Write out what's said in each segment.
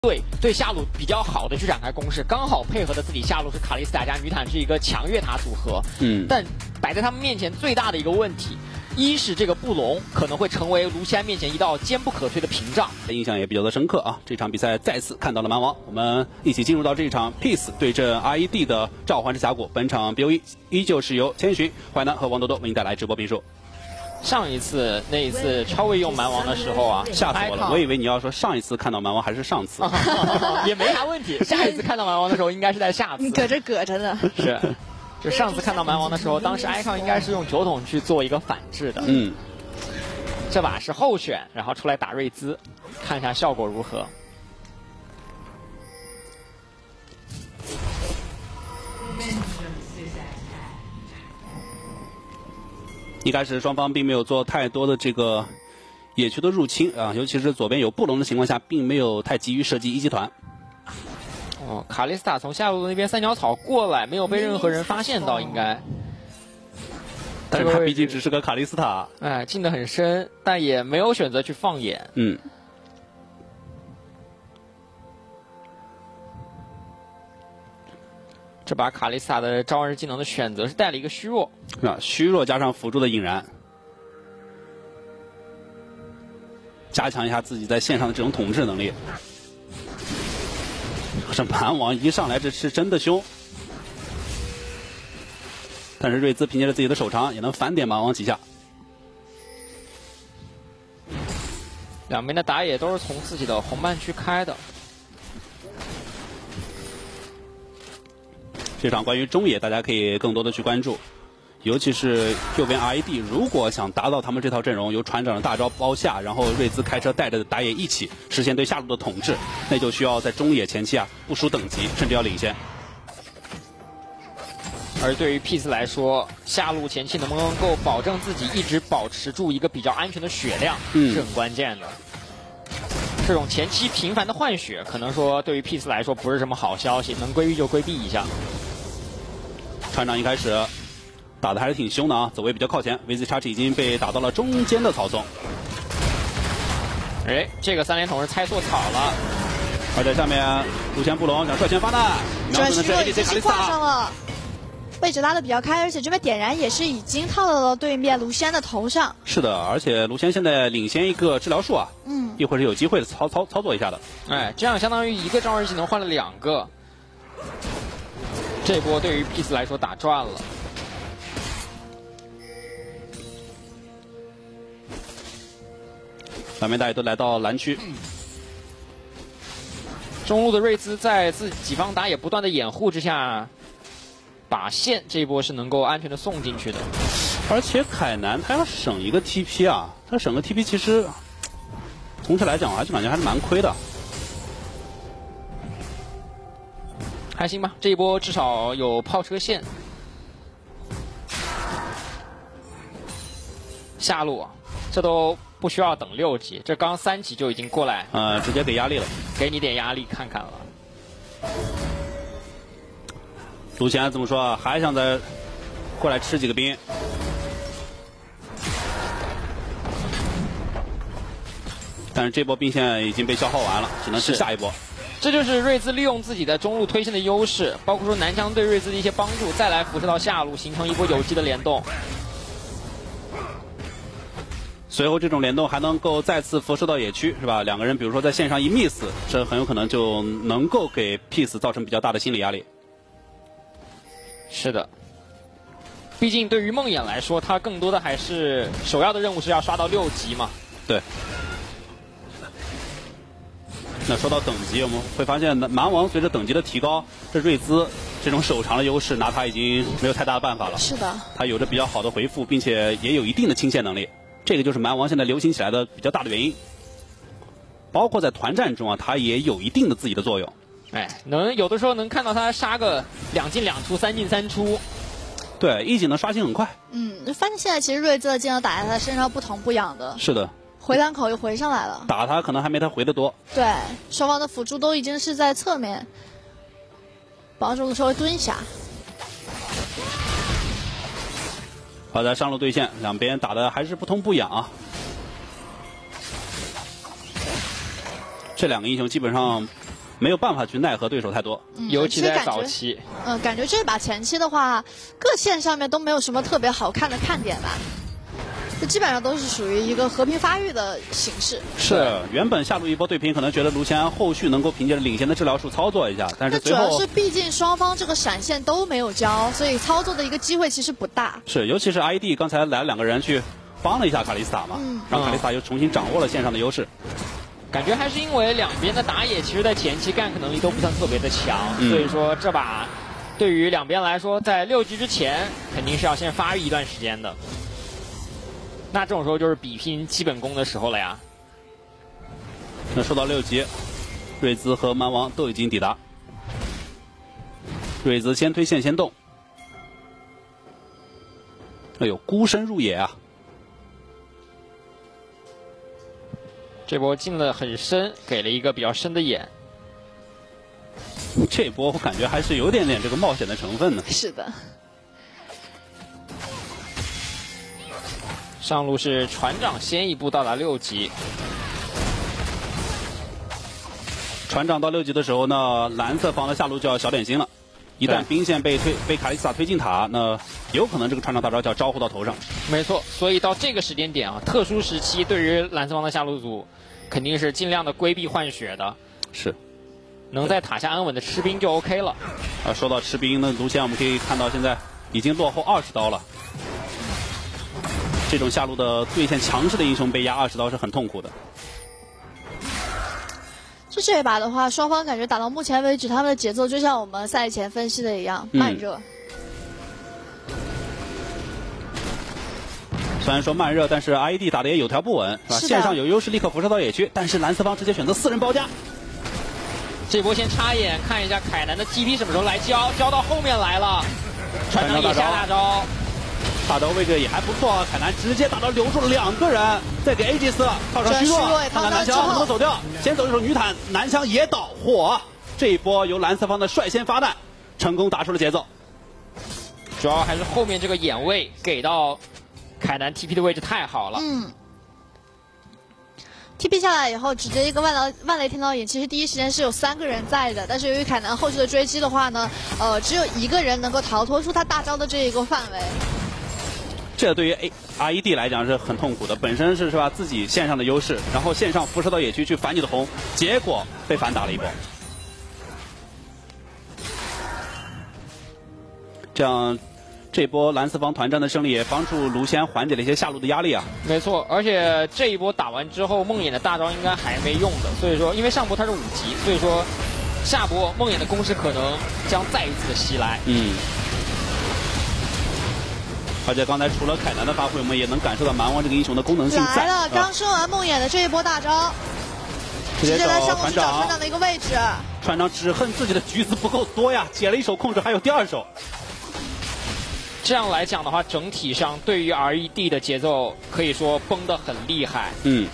对下路比较好的去展开攻势，刚好配合的自己下路是卡莉斯塔加女坦是一个强越塔组合，但摆在他们面前最大的一个问题，一是这个布隆可能会成为卢锡安面前一道坚不可摧的屏障， 印象也比较的深刻啊。这场比赛再次看到了蛮王，我们一起进入到这场 Peace 对阵 RED 的召唤之峡谷。本场 BOE 依旧是由千寻、淮南和王多多为您带来直播评述。 上一次那一次超位用蛮王的时候啊， 吓死我了！我以为你要说上一次看到蛮王还是上次， 也没啥问题。下一次看到蛮王的时候，应该是在下次。 你搁着呢。 是，就上次看到蛮王的时候，当时 icon 应该是用酒桶去做一个反制的。这把是后选，然后出来打瑞兹，看一下效果如何。 一开始双方并没有做太多的这个野区的入侵啊，尤其是左边有布隆的情况下，并没有太急于射击一级团。 哦，卡莉斯塔从下路那边三角草过来，没有被任何人发现到，应该。 但是他毕竟只是个卡莉斯塔， 哎，进得很深，但也没有选择去放眼。这把卡莉斯塔的召唤师技能的选择是带了一个虚弱， 虚弱加上辅助的引燃，加强一下自己在线上的这种统治能力。这蛮王一上来这是真的凶，但是瑞兹凭借着自己的手长也能反点蛮王几下。 两边的打野都是从自己的红半区开的。 这场关于中野，大家可以更多的去关注，尤其是右边 RED， 如果想达到他们这套阵容，由船长的大招包下，然后瑞兹开车带着打野一起实现对下路的统治，那就需要在中野前期不输等级，甚至要领先。 而对于 Peace 来说，下路前期能不能够保证自己一直保持住一个比较安全的血量，是很关键的。这种前期频繁的换血，可能说对于 Peace 来说不是什么好消息，能规避就规避一下。 船长一开始打的还是挺凶的啊，走位比较靠前 ，VZ 已经被打到了中间的草丛。 哎，这个三连捅是猜错草了。 而在下面，卢锡安布隆想率先发难，瞄准的是 ADC 卡莉斯塔。 位置拉的比较开，而且这边点燃也是已经套到了对面卢锡安的头上。 是的，而且卢锡安现在领先一个治疗术一会儿是有机会的操作一下的。 哎，这样相当于一个召唤技能换了2个，这波对于 Peace 来说打赚了。 两边大家都来到蓝区。 中路的瑞兹在自己方打野不断的掩护之下，把线这一波是能够安全的送进去的。 而且凯南他要省一个 TP 他省个 TP 其实总体来讲还是感觉还是蛮亏的。 还行吧，这一波至少有炮车线。下路这都不需要等6级，这刚3级就已经过来， 直接给压力了， 给你点压力看看了。 卢锡安怎么说还想再过来吃几个兵？但是这波兵线已经被消耗完了，只能是下一波。 这就是瑞兹利用自己的中路推线的优势，包括说南疆对瑞兹的一些帮助，再来辐射到下路，形成一波有机的联动。 随后这种联动还能够再次辐射到野区，是吧？两个人比如说在线上一 miss， 这很有可能就能够给 Peace 造成比较大的心理压力。 是的，毕竟对于梦魇来说，他更多的还是首要的任务是要刷到6级嘛。 对。那说到等级，我们会发现蛮王随着等级的提高，这瑞兹这种手长的优势拿他已经没有太大的办法了。 是的， 他有着比较好的回复，并且也有一定的清线能力，这个就是蛮王现在流行起来的比较大的原因。包括在团战中他也有一定的自己的作用。 哎，有的时候能看到他杀个2进2出、3进3出。 对，一技能刷新很快。 发现现在其实瑞兹的技能打在他身上不疼不痒的。 是的。 回两口又回上来了， 打他可能还没他回的多。 对，双方的辅助都已经是在侧面，帮助稍微蹲下。 好的，上路对线，两边打的还是不痛不痒这两个英雄基本上没有办法去奈何对手太多， 尤其在早期。 感觉这把前期的话，各线上面都没有什么特别好看的看点吧。这基本上都是属于一个和平发育的形式。 是，原本下路一波对拼，可能觉得卢锡安后续能够凭借着领先的治疗术操作一下，但是最后主要是毕竟双方这个闪现都没有交，所以操作的一个机会其实不大。 是，尤其是 ID 刚才来了2个人去帮了一下卡莉斯塔嘛，让卡莉斯塔又重新掌握了线上的优势。 感觉还是因为两边的打野其实在前期 gank 能力都不算特别的强，所以说这把对于两边来说，在6局之前肯定是要先发育一段时间的。那这种时候就是比拼基本功的时候了呀。 那说到6级，瑞兹和蛮王都已经抵达。瑞兹先推线先动，哎呦，孤身入野啊！ 这波进了很深，给了一个比较深的眼。 这波我感觉还是有点这个冒险的成分呢。 是的。 上路是船长先一步到达6级。 船长到6级的时候呢，蓝色方的下路就要小点心了。一旦兵线被卡莉斯塔推进塔，那有可能这个船长大招就要招呼到头上。 没错，所以到这个时间点啊，特殊时期对于蓝色方的下路组，肯定是尽量的规避换血的。 是， 能在塔下安稳的吃兵就 OK 了。 说到吃兵，那卢锡安我们可以看到现在已经落后20刀了。这种下路的对线强势的英雄被压20刀是很痛苦的。 就这一把的话，双方感觉打到目前为止，他们的节奏就像我们赛前分析的一样，慢热。 虽然说慢热，但是 ID 打的也有条不紊，是吧？线上有优势，立刻辐射到野区，但是蓝色方直接选择4人包夹。 这波先插眼看一下凯南的 TP 什么时候来交到后面来了，船长也下大招。 大招位置也还不错，凯南直接大招留住了2个人，再给 AG 斯套上虚弱，看看南枪能不能走掉，先走一手女坦，南枪也倒，嚯！这一波由蓝色方的率先发弹，成功打出了节奏。 主要还是后面这个眼位给到凯南 TP 的位置太好了。 TP 下来以后，直接一个万雷天刀眼，其实第一时间是有3个人在的，但是由于凯南后续的追击的话呢，只有1个人能够逃脱出他大招的这一个范围。 这对于 RED 来讲是很痛苦的，本身是吧自己线上的优势，然后线上辐射到野区去反你的红，结果被反打了一波。这样，这波蓝四方团战的胜利也帮助卢锡安缓解了一些下路的压力啊。 没错，而且这一波打完之后，梦魇的大招应该还没用的，所以说因为上波他是5级，所以说下波梦魇的攻势可能将再一次的袭来。 而且刚才除了凯南的发挥，我们也能感受到蛮王这个英雄的功能性在。 来了，刚升完梦魇的这一波大招，直接来上路去找船长的一个位置。 船长只恨自己的橘子不够多呀，解了一手控制，还有第2手。 这样来讲的话，整体上对于 RED 的节奏可以说崩得很厉害。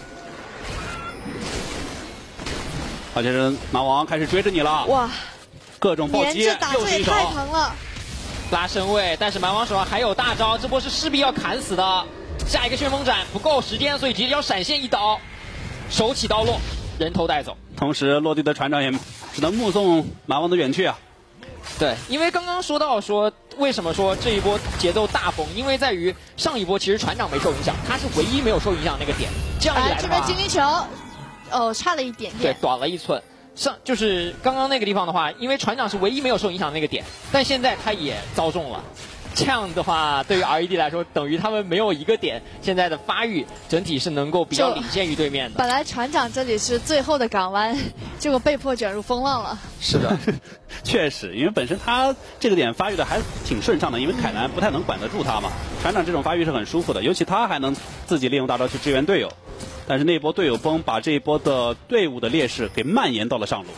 而且是蛮王开始追着你了。 哇！ 各种暴击，又是一手。 太疼了。 拉身位，但是蛮王手上还有大招，这波是势必要砍死的。下一个旋风斩不够时间，所以直接要闪现一刀，手起刀落，人头带走。 同时落地的船长也只能目送蛮王的远去啊。 对，因为刚刚说到说为什么说这一波节奏大崩，因为在于上一波其实船长没受影响，他是唯一没有受影响的那个点。这样一来的话， 这边精灵球，差了一点点。 对，短了1寸。就是刚刚那个地方的话，因为船长是唯一没有受影响的那个点，但现在他也遭中了。这样的话，对于 RED 来说，等于他们没有一个点，现在的发育整体是能够比较领先于对面的。 本来船长这里是最后的港湾，结果被迫卷入风浪了。 是的，确实，因为本身他这个点发育的还挺顺畅的，因为凯南不太能管得住他嘛。船长这种发育是很舒服的，尤其他还能自己利用大招去支援队友。但是那波队友崩，把这一波的队伍的劣势给蔓延到了上路。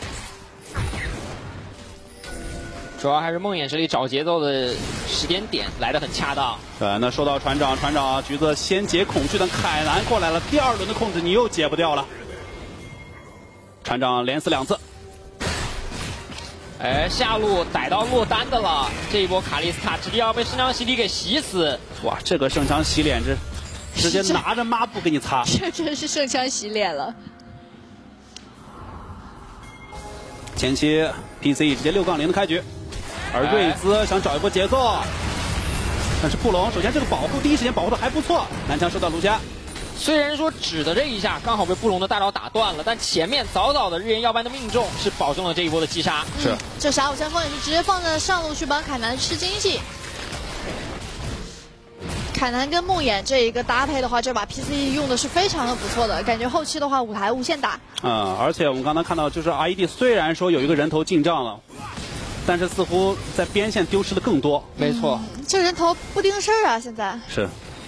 主要还是梦魇这里找节奏的时间点来得很恰当。 对，那说到船长橘子先解恐惧的凯南过来了，第2轮的控制你又解不掉了。船长连死2次。 下路逮到落单的了，这一波卡莉斯塔直接要被圣枪洗礼给洗死。 哇，这个圣枪洗脸直接拿着抹布给你擦， 这真是圣枪洗脸了。 前期 PC 直接6-0的开局，而瑞兹想找一波节奏，但是布隆首先这个保护第一时间保护的还不错，南墙收到卢加。 虽然说指的这一下刚好被布隆的大招打断了，但前面早早的日炎耀斑的命中是保证了这一波的击杀。 是， 这傻虎先锋也是直接放在上路去帮凯南吃经济。凯南跟梦魇这一个搭配的话，这把 PC 用的是非常的不错的，感觉后期的话舞台无限大。 而且我们刚才看到，就是 RED 虽然说有一个人头进账了，但是似乎在边线丢失的更多。 没错， 这人头不盯事儿啊，现在是。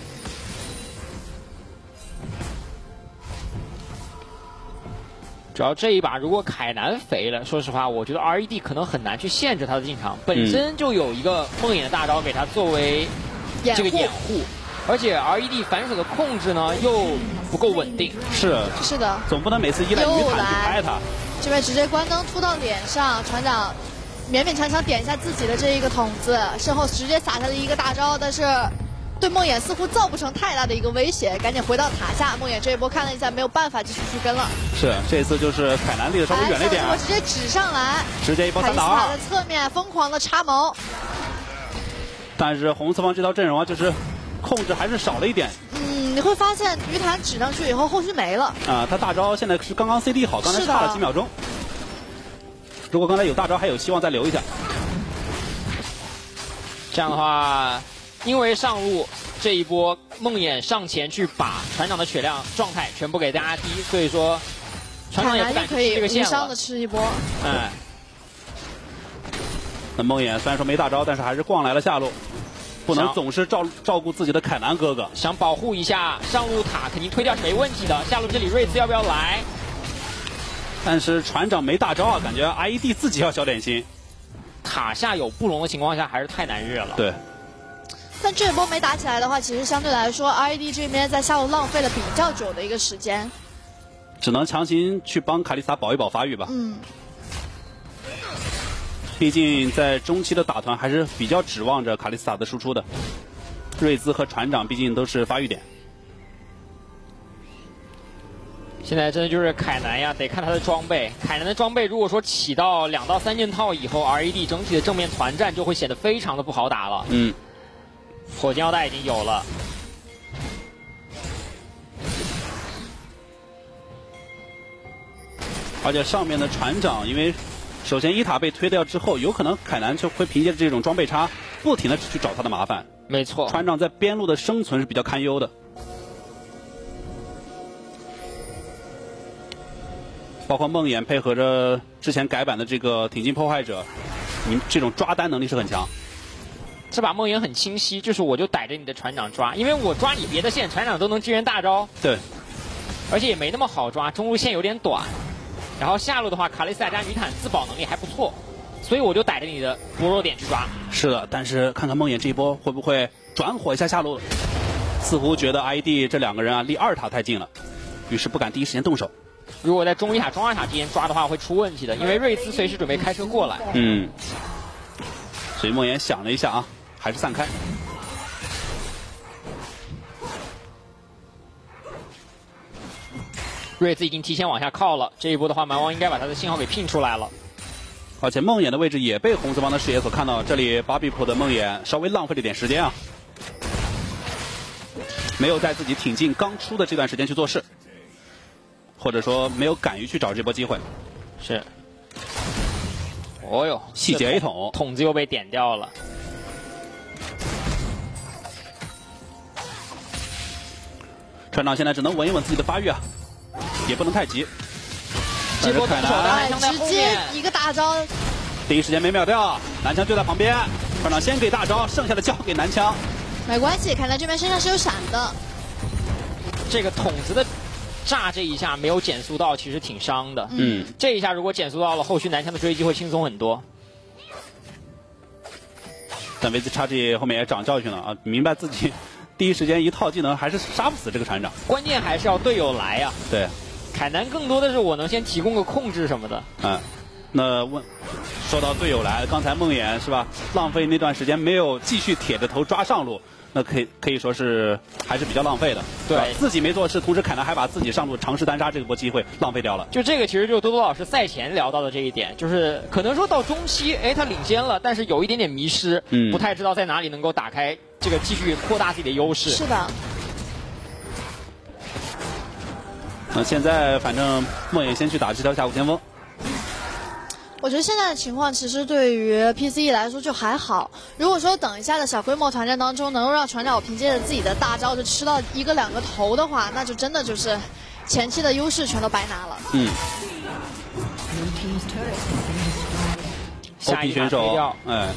主要这一把如果凯南肥了，说实话，我觉得 RED 可能很难去限制他的进场，本身就有一个梦魇的大招给他作为这个掩护，而且 RED 反手的控制呢又不够稳定。 是的， 总不能每次依赖女坦去拍他。 这边直接关灯突到脸上，船长勉勉强强点一下自己的这一个筒子，身后直接撒下了一个大招，但是对梦魇似乎造不成太大的一个威胁，赶紧回到塔下。梦魇这一波看了一下，没有办法继续去跟了。 是，这次就是凯南离得稍微远了一点， 我直接指上来， 直接一波3打2。 塔的侧面疯狂的插矛， 但是红四方这套阵容啊，就是控制还是少了一点。 你会发现鱼潭指上去以后，后续没了。 他大招现在是刚刚 CD 好，刚才差了几秒钟。如果刚才有大招，还有希望再留一下。 这样的话，因为上路这一波梦魇上前去把船长的血量状态全部给压低，所以说船长也不敢吃这个线了。 无伤的吃一波。 那梦魇虽然说没大招，但是还是逛来了下路，不能总是照顾自己的凯南哥哥， 想保护一下上路塔，肯定推掉是没问题的。下路这里瑞兹要不要来？ 但是船长没大招啊，感觉 RED 自己要小点心。 塔下有布隆的情况下，还是太难日了。 对。 但这一波没打起来的话，其实相对来说 ，RED 这边在下路浪费了比较久的一个时间， 只能强行去帮卡丽萨保一保发育吧。毕竟在中期的打团还是比较指望着卡丽萨的输出的。瑞兹和船长毕竟都是发育点。 现在真的就是凯南呀，得看他的装备。凯南的装备如果说起到2到3件套以后 ，RED 整体的正面团战就会显得非常的不好打了。火箭腰带已经有了， 而且上面的船长，因为首先一塔被推掉之后，有可能凯南就会凭借这种装备差，不停的去找他的麻烦。 没错， 船长在边路的生存是比较堪忧的。包括梦魇配合着之前改版的这个挺进破坏者，你这种抓单能力是很强。 这把梦魇很清晰，就是我就逮着你的船长抓，因为我抓你别的线，船长都能支援大招。 对， 而且也没那么好抓，中路线有点短。然后下路的话，卡莉赛加女坦自保能力还不错，所以我就逮着你的薄弱点去抓。 是的，但是看看梦魇这一波会不会转火一下下路，似乎觉得 RED 这2个人啊离2塔太近了，于是不敢第一时间动手。 如果在中1塔、中2塔之间抓的话，会出问题的，因为瑞兹随时准备开车过来。 所以梦魇想了一下啊，还是散开。 瑞兹已经提前往下靠了，这一波的话，蛮王应该把他的信号给拼出来了。 而且梦魇的位置也被红四方的视野所看到，这里巴比普的梦魇稍微浪费了点时间啊，没有在自己挺进刚出的这段时间去做事，或者说没有敢于去找这波机会。 是。哦哟， 细节一捅， 筒子又被点掉了。 船长现在只能稳一稳自己的发育啊，也不能太急。 这波动手的南墙在后面， 直接一个大招， 第一时间没秒掉，南墙就在旁边，船长先给大招，剩下的交给南墙。 没关系，凯南这边身上是有闪的。 这个筒子的炸这一下没有减速到，其实挺伤的。这一下如果减速到了，后续南墙的追击会轻松很多。 但维兹叉 G 后面也长教训了啊，明白自己第一时间一套技能还是杀不死这个船长， 关键还是要队友来呀。 对， 凯南更多的是我能先提供个控制什么的。 那说到队友来，刚才梦魇是吧？浪费那段时间没有继续铁着头抓上路，那可以说是还是比较浪费的。 对， 自己没做事，同时凯南还把自己上路尝试单杀这波机会浪费掉了。 就这个其实就是多多老师赛前聊到的这一点，就是可能说到中期，哎，他领先了，但是有一点点迷失，不太知道在哪里能够打开这个继续扩大自己的优势。 是的。 那现在反正梦魇先去打这条下路先锋。 我觉得现在的情况其实对于 PCE 来说就还好。如果说等一下的小规模团战当中能够让船长凭借着自己的大招就吃到1个2个头的话，那就真的就是前期的优势全都白拿了。 下一选手，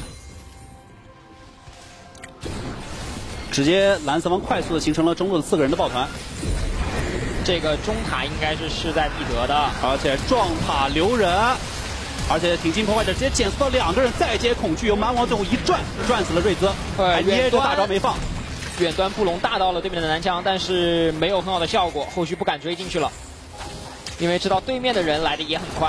直接蓝色方快速的形成了中路的4个人的抱团。 这个中塔应该是势在必得的， 而且撞塔留人。而且挺进破坏者直接减速到2个人，再接恐惧，由蛮王队伍一转死了瑞兹，还捏着大招没放。 远端布隆大到了对面的男枪，但是没有很好的效果，后续不敢追进去了，因为知道对面的人来的也很快。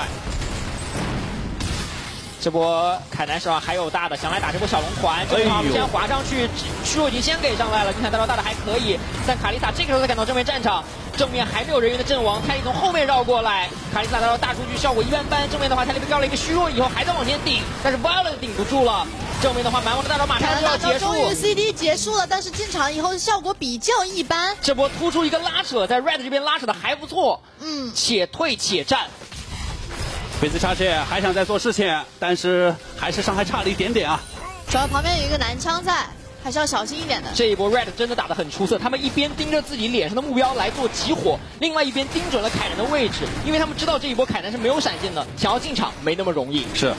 这波凯南手上还有大的，想来打这波小龙团，这波先滑上去，虚弱已经先给上来了，金凯大招大的还可以，但卡丽萨这个时候才赶到正面战场。正面还没有人员的阵亡，泰利从后面绕过来，卡丽萨大招大出去，效果一般般。正面的话，泰利被掉了一个虚弱以后，还在往前顶，但是 Violet 顶不住了。正面的话，蛮王的大招马上就要结束。 终于 CD 结束了，但是进场以后的效果比较一般。 这波突出一个拉扯，在 Red 这边拉扯的还不错，且退且战。 菲斯查切还想再做事情，但是还是伤害差了一点点啊。 主要旁边有一个男枪在。还是要小心一点的。 这一波 Red 真的打得很出色，他们一边盯着自己脸上的目标来做集火，另外一边盯准了凯南的位置，因为他们知道这一波凯南是没有闪现的，想要进场没那么容易。 是。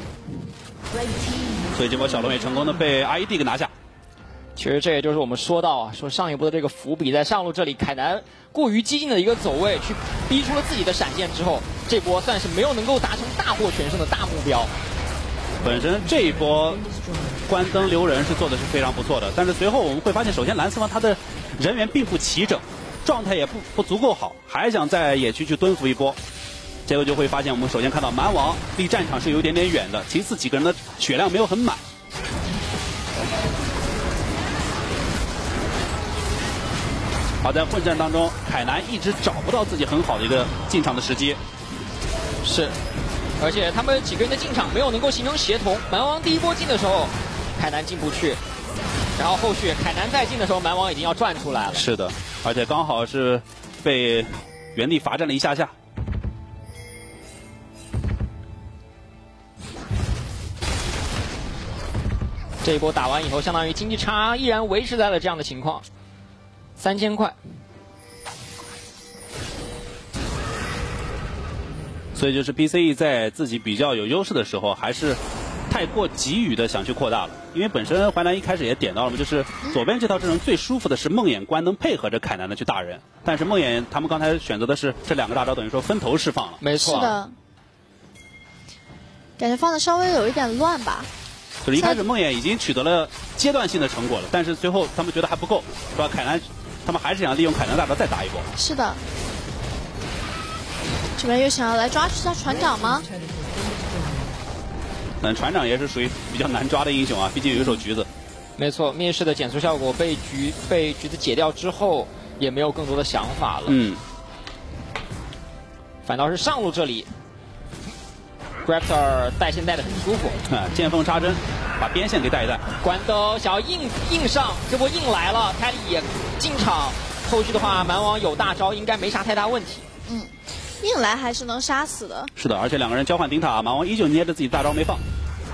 所以这波小龙也成功的被 IED 给拿下。 其实这也就是我们说到啊，说上一波的这个伏笔，在上路这里，凯南过于激进的一个走位，去逼出了自己的闪现之后，这波算是没有能够达成大获全胜的大目标。 本身这一波关灯留人是做的是非常不错的，但是随后我们会发现，首先蓝四方他的人员并不齐整，状态也不足够好，还想在野区去蹲伏一波，结果就会发现我们首先看到蛮王离战场是有点远的，其次几个人的血量没有很满。而在混战当中，凯南一直找不到自己很好的一个进场的时机。 是。而且他们几个人的进场没有能够形成协同，蛮王第一波进的时候，凯南进不去，然后后续凯南再进的时候，蛮王已经要转出来了。 是的，而且刚好是被原地罚站了一下下。 这一波打完以后，相当于经济差依然维持在了这样的情况，3000块。 所以就是 PCE 在自己比较有优势的时候，还是太过急于的想去扩大了。因为本身淮南一开始也点到了嘛，就是左边这套阵容最舒服的是梦魇关能配合着凯南的去打人，但是梦魇他们刚才选择的是这2个大招，等于说分头释放了。 没错， 是的，感觉放的稍微有一点乱吧。 就是一开始梦魇已经取得了阶段性的成果了，但是最后他们觉得还不够，是吧？凯南他们还是想利用凯南大招再打一波。 是的。这边又想要来抓一下船长吗？ 船长也是属于比较难抓的英雄啊，毕竟有一手橘子。 没错，灭世的减速效果被橘子解掉之后，也没有更多的想法了。反倒是上路这里 ，Raptor 带线带的很舒服。 见缝插针，把边线给带一带。 关灯想要硬上，这波硬来了，泰利也进场。后续的话，蛮王有大招，应该没啥太大问题。 硬来还是能杀死的。 是的，而且2个人交换顶塔，蛮王依旧捏着自己大招没放。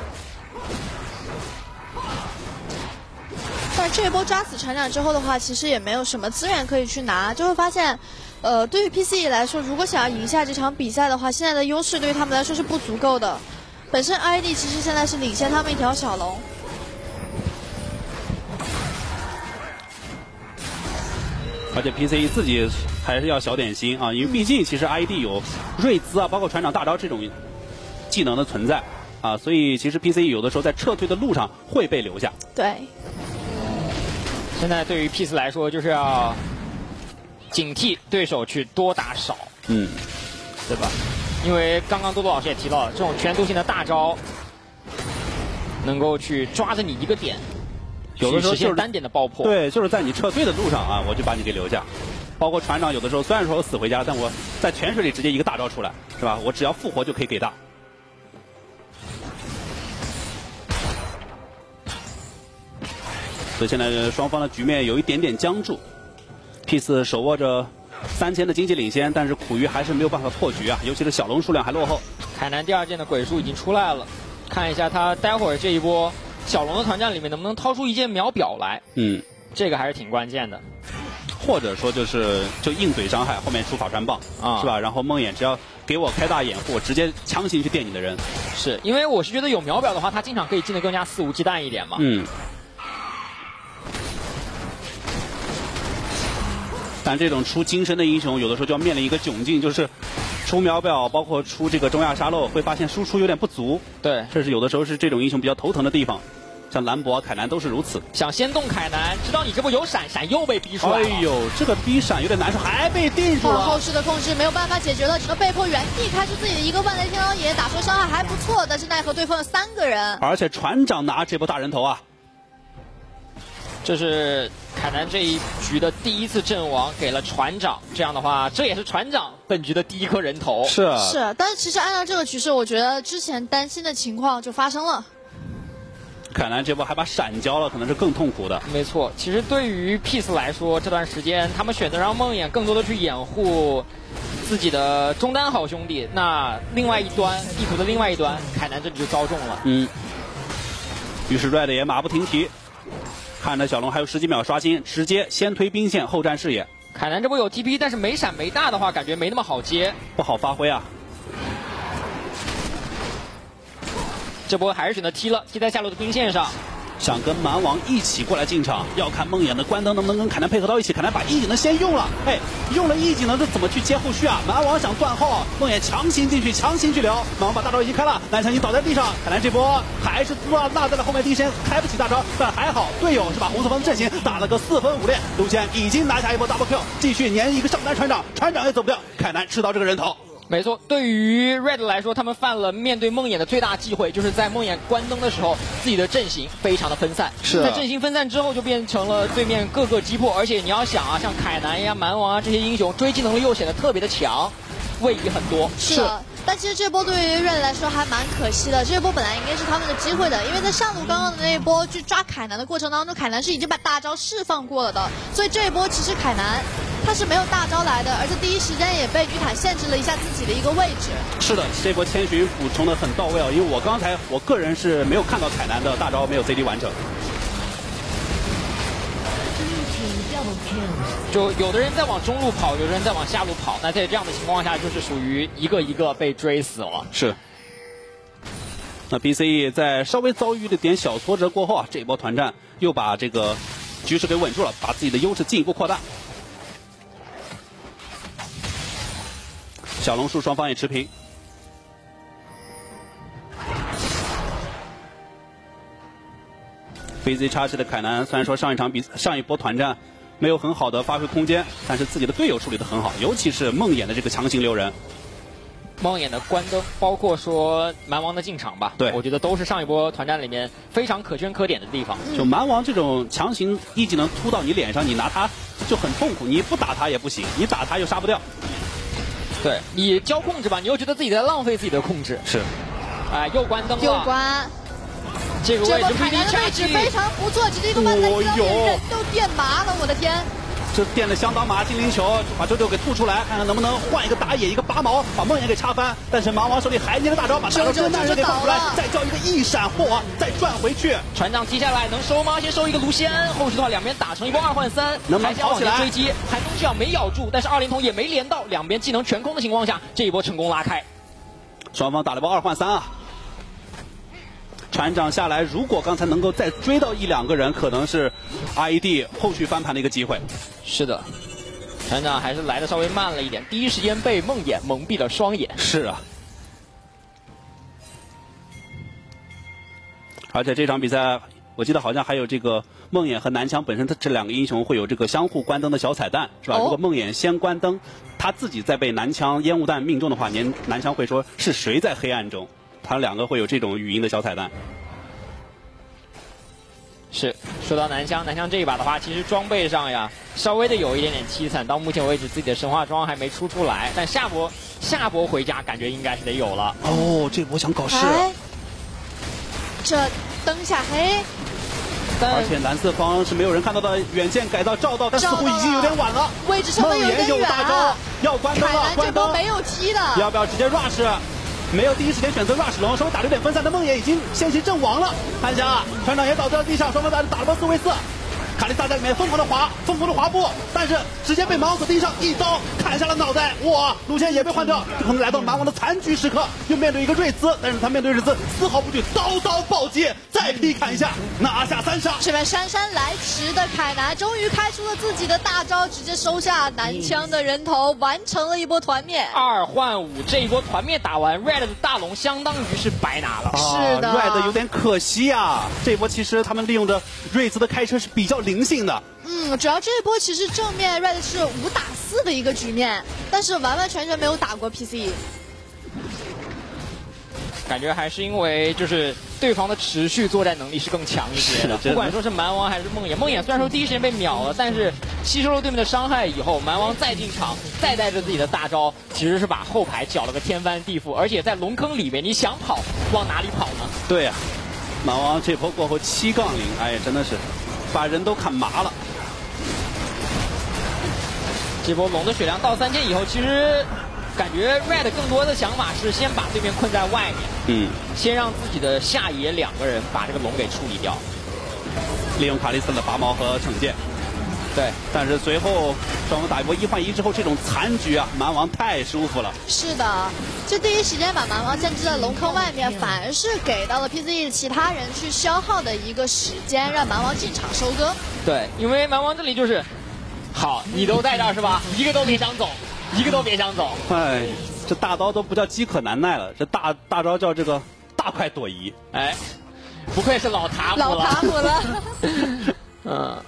但是这一波抓死船长之后的话，其实也没有什么资源可以去拿，就会发现，对于 PCE 来说，如果想要赢下这场比赛的话，现在的优势对于他们来说是不足够的。本身 IED 其实现在是领先他们一条小龙。 而且 PCE 自己还是要小点心啊，因为毕竟其实 IED 有瑞兹啊，包括船长大招这种技能的存在啊，所以其实 PCE 有的时候在撤退的路上会被留下。 对。 现在对于 Peace 来说，就是要警惕对手去多打少，对吧？ 因为刚刚多多老师也提到了，这种全图形的大招能够去抓着你一个点， 有的时候实现单点的爆破。 对，就是在你撤退的路上啊，我就把你给留下。包括船长有的时候虽然说我死回家，但我在泉水里直接一个大招出来，是吧？我只要复活就可以给大。所以现在双方的局面有一点点僵住 ，Peace 手握着3000的经济领先，但是苦于还是没有办法破局啊，尤其是小龙数量还落后。 凯南第2件的鬼术已经出来了，看一下他待会儿这一波小龙的团战里面能不能掏出一件秒表来。这个还是挺关键的。 或者说就硬怼伤害，后面出法穿棒是吧？然后梦魇只要给我开大掩护，我直接强行去电你的人。 是因为我是觉得有秒表的话，他经常可以进得更加肆无忌惮一点嘛。 但这种出金身的英雄，有的时候就要面临一个窘境，就是出秒表，包括出这个中亚沙漏，会发现输出有点不足。 对， 这是有的时候是这种英雄比较头疼的地方。像兰博、凯南都是如此。 想先动凯南，知道你这波有闪，闪又被逼出来了。 哎呦，这个逼闪有点难受，还被定住了。 后续的控制没有办法解决了，只能被迫原地开出自己的一个万雷天狼眼，打出伤害还不错，但是奈何对方有3个人。 而且船长拿这波大人头啊。 这是凯南这一局的第1次阵亡，给了船长。这样的话，这也是船长本局的第1颗人头。 是， 但是其实按照这个局势，我觉得之前担心的情况就发生了。 凯南这波还把闪交了，可能是更痛苦的。 没错，其实对于 Peace 来说，这段时间他们选择让梦魇更多的去掩护自己的中单好兄弟。那另外一端，地图的另外一端，凯南这里就招中了。 于是 Red 也马不停蹄，看着小龙还有10几秒刷新，直接先推兵线，后占视野。 凯南这波有 TP， 但是没闪没大的话，感觉没那么好接， 不好发挥啊。 这波还是选择踢了，踢在下路的兵线上， 想跟蛮王一起过来进场，要看梦魇的关灯能不能跟凯南配合到一起。凯南把一技能先用了，用了一技能，这怎么去接后续啊？蛮王想断后，梦魇强行进去，强行去聊，蛮王把大招已经开了，南墙已经倒在地上，凯南这波还是落在了后面，第一时间开不起大招，但还好队友是把红色方的阵型打了个4分5裂，卢仙已经拿下一波 double kill， 继续粘一个上单船长，船长也走不掉，凯南吃到这个人头。 没错，对于 Red 来说，他们犯了面对梦魇的最大忌讳，就是在梦魇关灯的时候，自己的阵型非常的分散。在阵型分散之后，就变成了对面各个击破。而且你要想啊，像凯南呀、蛮王啊这些英雄，追击能力又显得特别的强，位移很多。 是的。但其实这波对于 Red 来说还蛮可惜的，这一波本来应该是他们的机会的，因为在上路刚刚的那一波去抓凯南的过程当中，凯南是已经把大招释放过了的，所以这一波其实凯南他是没有大招来的，而且第一时间也被女坦限制了一下自己的一个位置。是的， 这波千寻补充的很到位啊，因为我个人是没有看到凯南的大招没有 CD 完成。 就有的人在往中路跑，有的人在往下路跑，那在这样的情况下，就是属于一个一个被追死了。 是。那 BCE 在稍微遭遇了点小挫折过后啊，这一波团战又把这个局势给稳住了，把自己的优势进一步扩大。小龙树双方也持平。BZ 插旗的凯南虽然说上一波团战没有很好的发挥空间，但是自己的队友处理得很好，尤其是梦魇的这个强行留人。 梦魇的关灯，包括说蛮王的进场吧， 对， 我觉得都是上一波团战里面非常可圈可点的地方。 就蛮王这种强行一技能突到你脸上，你拿他就很痛苦，你不打他也不行，你打他又杀不掉。 对，你交控制吧，你又觉得自己在浪费自己的控制。 是， 又关灯了。 又关。 这个位置凯南的位置非常不错，只是一个万载天狼眼，人都电麻了，我的天！ 这电的相当麻，精灵球把周周给吐出来，看看能不能换一个打野，一个拔毛，把梦魇给插翻。但是蛮王手里还捏着大招，把大招真的人给放出来，再叫一个一闪货，再转回去。 船长踢下来能收吗？先收一个卢锡安，后续的话两边打成一波2换3， 能不能跑起来？ 追击，寒冬之咬没咬住，但是20筒也没连到，两边技能全空的情况下，这一波成功拉开。 双方打了波2换3啊。船长下来，如果刚才能够再追到1、2个人，可能是 RED 后续翻盘的一个机会。 是的，船长还是来的稍微慢了一点，第一时间被梦魇蒙蔽了双眼。 是啊，而且这场比赛，我记得好像还有这个梦魇和南墙本身，这2个英雄会有这个相互关灯的小彩蛋，是吧？如果梦魇先关灯， 他自己在被男枪烟雾弹命中的话，男枪会说是谁在黑暗中，他两个会有这种语音的小彩蛋。 是，说到男枪这一把的话，其实装备上呀，稍微的有一点点凄惨。到目前为止，自己的神话装还没出来，但下波回家感觉应该是得有了。 哦，这波想搞事。 这灯下黑。 而且蓝色方是没有人看到的远见改造照到，但似乎已经有点晚了。 位置成本有点远。 有大招，要关灯了，关灯。 没有踢的。 要不要直接 rush？ 没有第一时间选择 rush 龙，稍微打了点分散的梦魇已经先行阵亡了。看一下，船长也倒在了地上，双方打了波4v4。卡莉萨在里面疯狂的滑步，但是直接被蛮王所盯上，一刀砍下了脑袋。哇，路线也被换掉，这可能来到蛮王的残局时刻，又面对一个瑞兹，但是他面对瑞兹丝毫不惧，刀暴接，再劈砍一下，拿下3杀。 这边姗姗来迟的凯南终于开出了自己的大招，直接收下男枪的人头，完成了一波团灭。 2换5，这一波团灭打完 ，Red 的大龙相当于是白拿了。 是的 ，Red 有点可惜啊。这一波其实他们利用着瑞兹的开车是比较灵性的。 主要这一波其实正面 Red 是5打4的一个局面，但是完全没有打过 PC。 感觉还是因为就是对方的持续作战能力是更强一些的，不管说是蛮王还是梦魇。梦魇虽然说第一时间被秒了，但是吸收了对面的伤害以后，蛮王再进场，再带着自己的大招，其实是把后排搅了个天翻地覆。而且在龙坑里面，你想跑往哪里跑呢？ 对呀，蛮王这波过后7杠0，哎，真的是把人都砍麻了。 这波龙的血量到3000以后，其实感觉 Red 更多的想法是先把对面困在外面，先让自己的下野2个人把这个龙给处理掉， 利用卡莉斯的拔毛和惩戒。 对， 但是随后双方打一波1换1之后，这种残局啊，蛮王太舒服了。 是的，就第一时间把蛮王限制在龙坑外面，反而是给到了 PCE 其他人去消耗的一个时间，让蛮王进场收割。 对，因为蛮王这里就是。好，你都在这儿是吧？一个都别想走，一个都别想走。 哎，这大刀都不叫饥渴难耐了，这大招叫这个大快朵颐。 哎，不愧是老塔姆了。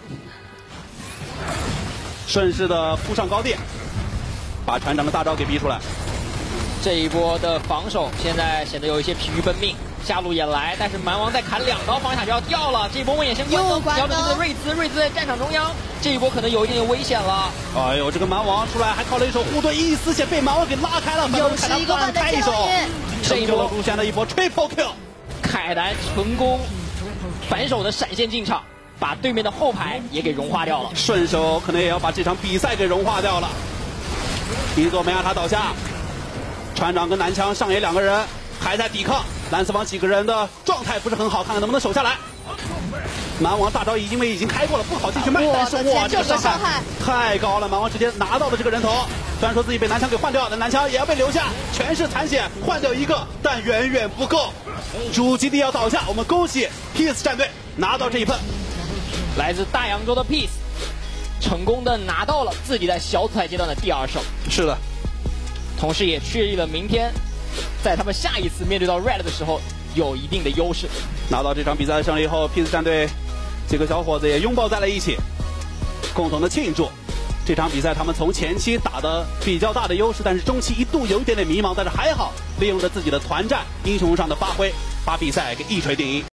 顺势的扑上高地，把船长的大招给逼出来。 这一波的防守现在显得有一些疲于奔命。下路也来，但是蛮王再砍2刀，防御塔就要掉了。这一波梦魇先关灯，瞄着这个瑞兹在战场中央，这一波可能有一点点危险了。 哎呦，这个蛮王出来还靠了一手护盾，一丝血被蛮王给拉开了， 又是一个万开一手， 这一波出现了一波 triple kill， 凯南成功反手的闪现进场，把对面的后排也给融化掉了， 顺手可能也要把这场比赛给融化掉了。一座梅亚塔倒下，船长跟男枪上野2个人还在抵抗。蓝色方几个人的状态不是很好，看看能不能守下来。蛮王大招因为已经开过了，不好进去卖，但是哇，这个伤害太高了，蛮王直接拿到了这个人头。虽然说自己被男枪给换掉，但男枪也要被留下，全是残血，换掉1个，但远远不够。主基地要倒下，我们恭喜 Peace 战队拿到这一份。 来自大洋洲的 Peace 成功的拿到了自己在小组赛阶段的第2胜。 是的， 同时也确立了明天在他们下一次面对到 Red 的时候有一定的优势。 拿到这场比赛的胜利后 ，Peace 战队几个小伙子也拥抱在了一起，共同的庆祝。这场比赛他们从前期打的比较大的优势，但是中期一度有一点点迷茫，但是还好利用着自己的团战英雄上的发挥，把比赛给一锤定音。